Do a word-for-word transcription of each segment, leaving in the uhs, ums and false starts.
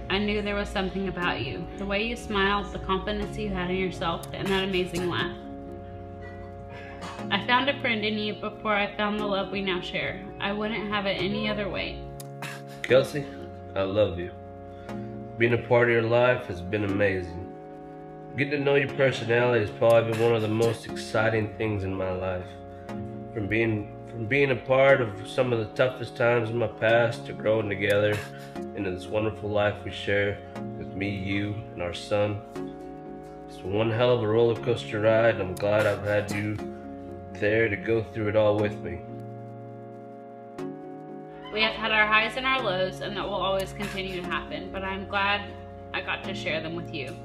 I knew there was something about you. The way you smiled, the confidence you had in yourself, and that amazing laugh. I found a friend in you before I found the love we now share. I wouldn't have it any other way. Kelsey, I love you. Being a part of your life has been amazing. Getting to know your personality has probably been one of the most exciting things in my life. From being from being a part of some of the toughest times in my past to growing together into this wonderful life we share with me, you, and our son. It's one hell of a roller coaster ride, and I'm glad I've had you there to go through it all with me. We have had our highs and our lows, and that will always continue to happen, but I'm glad I got to share them with you.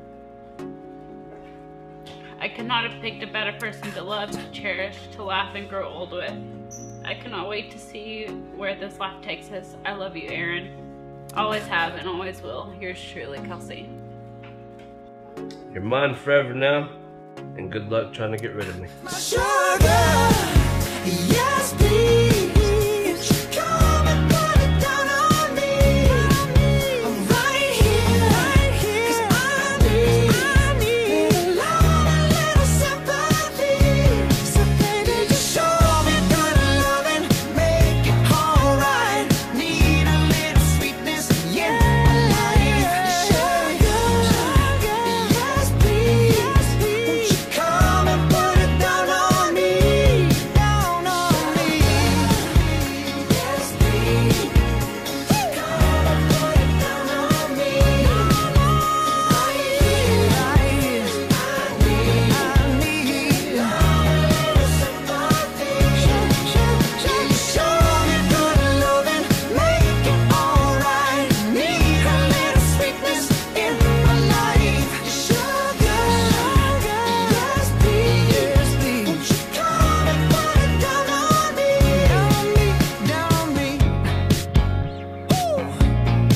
I could not have picked a better person to love, to cherish, to laugh and grow old with. I cannot wait to see where this life takes us. I love you, Aaron. Always have and always will. Yours truly, Kelsey. You're mine forever now, and good luck trying to get rid of me. My sugar, yes please. Come and put it down on me. I'm right here, right here. 'Cause I need, I need a love, a little sympathy. So baby, just show me good loving, make it alright. Need a little sweetness in my life. Sugar, yes please. Won't you come and put it down on me, down on me. Yes please. Come and put it down on me. Right here, right here. I need, I need love, a little sympathy. Just show me good loving, make it alright. Need a little sweetness in my life. Sugar, yes please. Won't you come and put it down on me, down on me, down on me.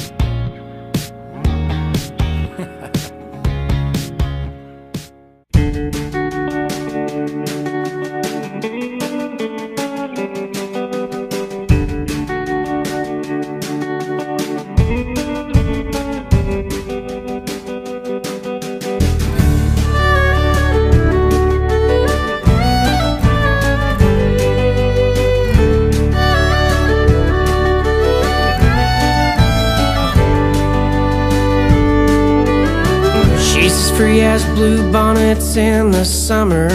She's as free as blue bonnets in the summer.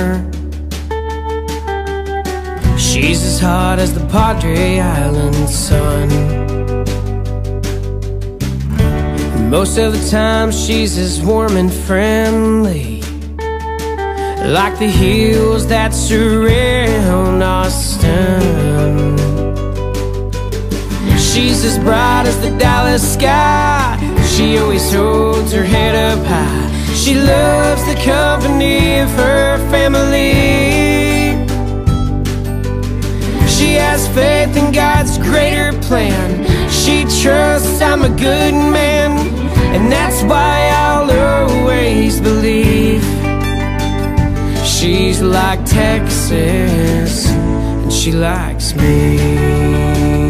She's as hot as the Padre Island sun. Most of the time she's as warm and friendly, like the hills that surround Austin. She's as bright as the Dallas sky. She always holds her head up high. She loves the company of her family. She has faith in God's greater plan. She trusts I'm a good man, and that's why I'll always believe. She's like Texas, and she likes me.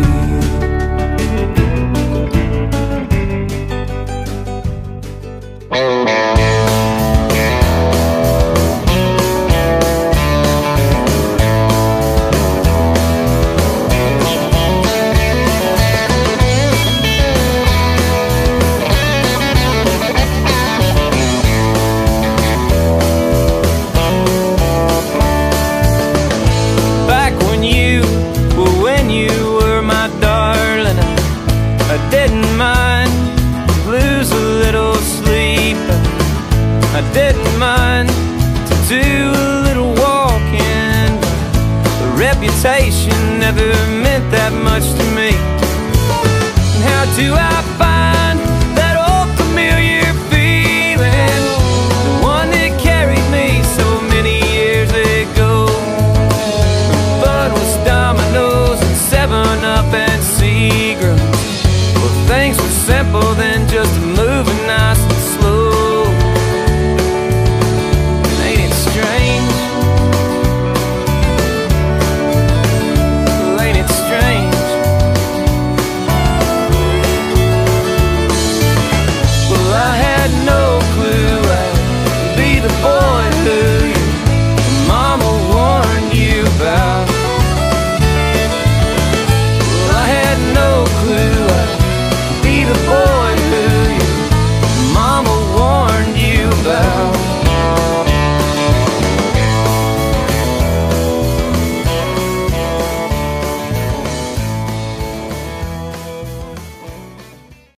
Back when you, well, when you were my darling, I, I didn't mind lose a little sleep. I didn't mind to do a little walking. The reputation never meant that much to me. And how do I find that old familiar feeling, the one that carried me so many years ago? Fun was dominoes and seven up and Seagrams. Well, things were simple then, just a